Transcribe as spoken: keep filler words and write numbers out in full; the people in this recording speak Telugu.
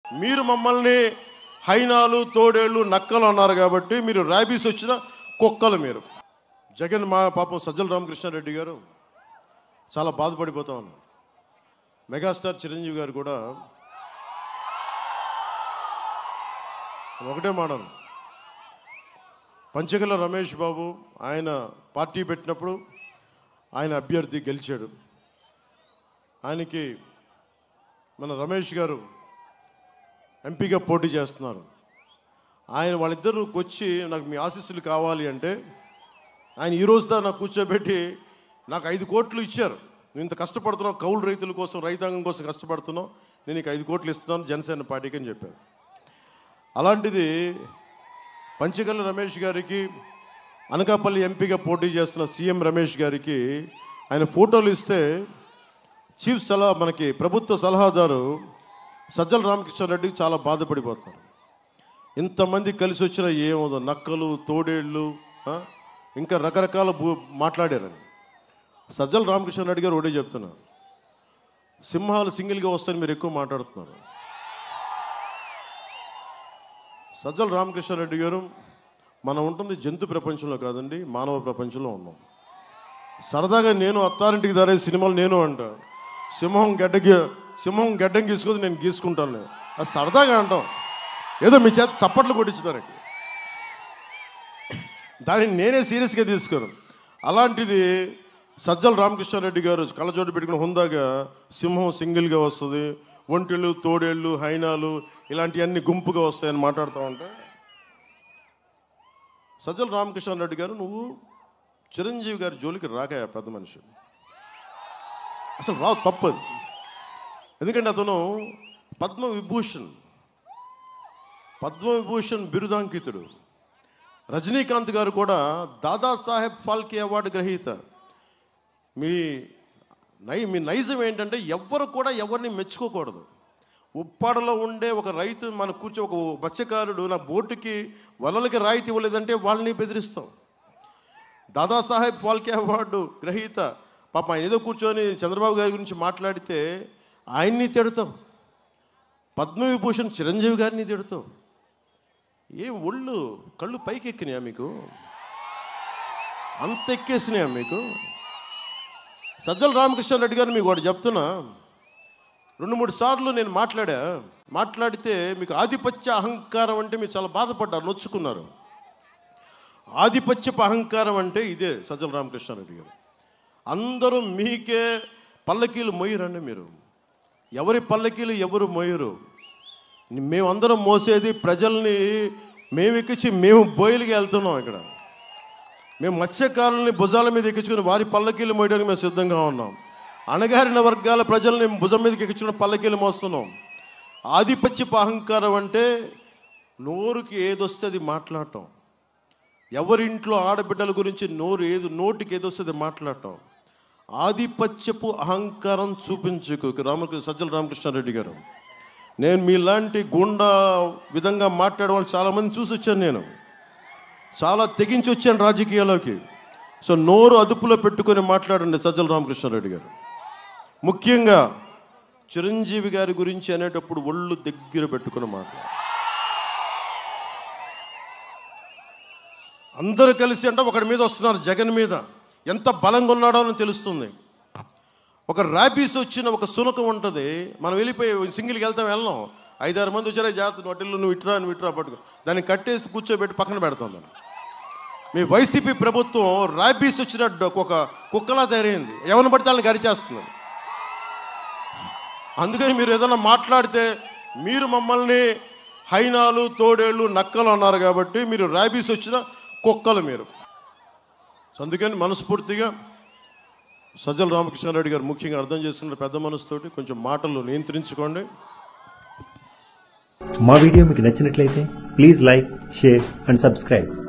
మీరు మమ్మల్ని హైనాలు తోడేళ్ళు నక్కలు అన్నారు కాబట్టి మీరు ర్యాబీస్ వచ్చిన కుక్కలు మీరు. జగన్ మా పాపం సజ్జల రామకృష్ణారెడ్డి గారు చాలా బాధపడిపోతా ఉన్నారు. మెగాస్టార్ చిరంజీవి గారు కూడా ఒకటే మాటను, పంచగల రమేష్ బాబు ఆయన పార్టీ పెట్టినప్పుడు ఆయన అభ్యర్థి గెలిచాడు. ఆయనకి మన రమేష్ గారు ఎంపీగా పోటీ చేస్తున్నారు. ఆయన వాళ్ళిద్దరికి వచ్చి నాకు మీ ఆశీస్సులు కావాలి అంటే ఆయన ఈరోజు దా నాకు కూర్చోబెట్టి నాకు ఐదు కోట్లు ఇచ్చారు. నువ్వు ఇంత కష్టపడుతున్నావు, కౌలు రైతుల కోసం, రైతాంగం కోసం కష్టపడుతున్నావు, నేను నీకు ఐదు కోట్లు ఇస్తున్నాను జనసేన పార్టీకి అని చెప్పారు. అలాంటిది పంచగల రమేష్ గారికి అనకాపల్లి ఎంపీగా పోటీ చేస్తున్న సీఎం రమేష్ గారికి ఆయన ఫోటోలు ఇస్తే చీఫ్ సలహా మనకి ప్రభుత్వ సలహాదారు సజ్జల రామకృష్ణారెడ్డికి చాలా బాధపడిపోతున్నారు. ఇంతమంది కలిసి వచ్చిన ఏమో నక్కలు తోడేళ్ళు ఇంకా రకరకాల భూ మాట్లాడారని. సజ్జల రామకృష్ణారెడ్డి గారు ఒకటే చెప్తున్నారు, సింహాలు సింగిల్గా వస్తాయని మీరు ఎక్కువ మాట్లాడుతున్నారు. సజ్జల రామకృష్ణారెడ్డి గారు మనం ఉంటుంది జంతు ప్రపంచంలో కాదండి, మానవ ప్రపంచంలో ఉన్నాం. సరదాగా నేను అత్తారింటికి దారే సినిమాలు నేను అంట, సింహం గడ్డకి సింహం గడ్డం గీసుకొని నేను గీసుకుంటాను, అది సరదాగా అంటాం, ఏదో మీ చేత చప్పట్లు కొట్టించడానికి. దాన్ని నేనే సీరియస్గా తీసుకోను. అలాంటిది సజ్జల రామకృష్ణారెడ్డి గారు కళ్ళజోడు పెట్టుకుని హుందాగా సింహం సింగిల్గా వస్తుంది, ఒంటెళ్ళు తోడేళ్ళు హైనాలు ఇలాంటివన్నీ గుంపుగా వస్తాయని మాట్లాడుతూ ఉంటే, సజ్జల రామకృష్ణారెడ్డి గారు నువ్వు చిరంజీవి గారి జోలికి రాకాయ పెద్ద మనిషి, అసలు రావు, తప్పదు. ఎందుకంటే అతను పద్మవిభూషణ్ పద్మవిభూషణ్ బిరుదాంకితుడు. రజనీకాంత్ గారు కూడా దాదాసాహెబ్ ఫాల్కే అవార్డు గ్రహీత. మీ నై మీ నైజం ఏంటంటే ఎవ్వరు కూడా ఎవరిని మెచ్చుకోకూడదు. ఉప్పాడలో ఉండే ఒక రైతు మన కూర్చో ఒక మత్స్యకారుడు నా బోటుకి వలలకి రాయితీ ఇవ్వలేదంటే వాళ్ళని బెదిరిస్తాం. దాదాసాహెబ్ ఫాల్కే అవార్డు గ్రహీత పాప ఆయన ఏదో కూర్చొని చంద్రబాబు గారి గురించి మాట్లాడితే ఆయన్ని తిడతాం. పద్మవిభూషణ్ చిరంజీవి గారిని తిడతాం. ఏం ఒళ్ళు కళ్ళు పైకి ఎక్కినాయా మీకు? అంత ఎక్కేసినాయా మీకు? సజ్జల రామకృష్ణారెడ్డి గారు మీకు ఒకటి చెప్తున్నా, రెండు మూడు సార్లు నేను మాట్లాడా, మాట్లాడితే మీకు ఆధిపత్య అహంకారం అంటే మీరు చాలా బాధపడ్డారు, నొచ్చుకున్నారు. ఆధిపత్యపు అహంకారం అంటే ఇదే సజ్జల రామకృష్ణారెడ్డి గారు. అందరూ మీకే పల్లకీలు మొయ్యరండి. మీరు ఎవరి పల్లకీలు ఎవరు మొయ్యరు. మేమందరం మోసేది ప్రజల్ని, మేము ఎక్కించి మేము బోయిలకి వెళ్తున్నాం. ఇక్కడ మేము మత్స్యకారులని భుజాల మీద ఎక్కించుకుని వారి పల్లకీలు మోయడానికి మేము సిద్ధంగా ఉన్నాం. అణగారిన వర్గాల ప్రజల్ని భుజం మీదకి ఎక్కించుకుని పల్లకీలు మోస్తున్నాం. ఆధిపత్యపు అహంకారం అంటే నోరుకి ఏదొస్తే అది మాట్లాడటం, ఎవరింట్లో ఆడబిడ్డల గురించి నోరు ఏది నోటికి ఏదొస్తుంది మాట్లాడటం. ఆధిపత్యపు అహంకారం చూపించుకు రామకృష్ణ సజ్జల రామకృష్ణారెడ్డి గారు. నేను మీలాంటి గుండా విధంగా మాట్లాడే వాళ్ళు చాలామంది చూసి వచ్చాను, నేను చాలా తెగించి వచ్చాను రాజకీయాల్లోకి. సో నోరు అదుపులో పెట్టుకొని మాట్లాడండి సజ్జల రామకృష్ణారెడ్డి గారు. ముఖ్యంగా చిరంజీవి గారి గురించి అనేటప్పుడు ఒళ్ళు దగ్గర పెట్టుకుని మాట్లాడు. అందరూ కలిసి అంటే ఒకటి మీద వస్తున్నారు, జగన్ మీద ఎంత బలంగా ఉన్నాడో అని తెలుస్తుంది. ఒక ర్యాబీస్ వచ్చిన ఒక సునకం ఉంటుంది, మనం వెళ్ళిపోయి సింగిల్కి వెళ్తాం, వెళ్ళాం, ఐదారు మంది వచ్చారా జాగ్రత్త నోటిల్లు నువ్వు ఇట్రా నువ్వు ఇట్రా పట్టుకో, దాన్ని కట్టేసి కూర్చోబెట్టి పక్కన పెడతాం. దాన్ని మీ వైసీపీ ప్రభుత్వం ర్యాబీస్ వచ్చినట్టు ఒక కుక్కలా తయారైంది, ఎవరిని పడితే వాళ్ళని గరిచేస్తుంది. అందుకని మీరు ఏదైనా మాట్లాడితే మీరు మమ్మల్ని హైనాలు తోడేళ్ళు నక్కలు అన్నారు కాబట్టి మీరు ర్యాబీస్ వచ్చిన కుక్కలు మీరు. అందుకని మనస్ఫూర్తిగా సజ్జల రామకృష్ణారెడ్డి గారు ముఖ్యంగా అర్థం చేసుకున్న పెద్ద మనసుతోటి కొంచెం మాటలు నియంత్రించుకోండి. మా వీడియో మీకు నచ్చినట్లయితే please like, share and subscribe.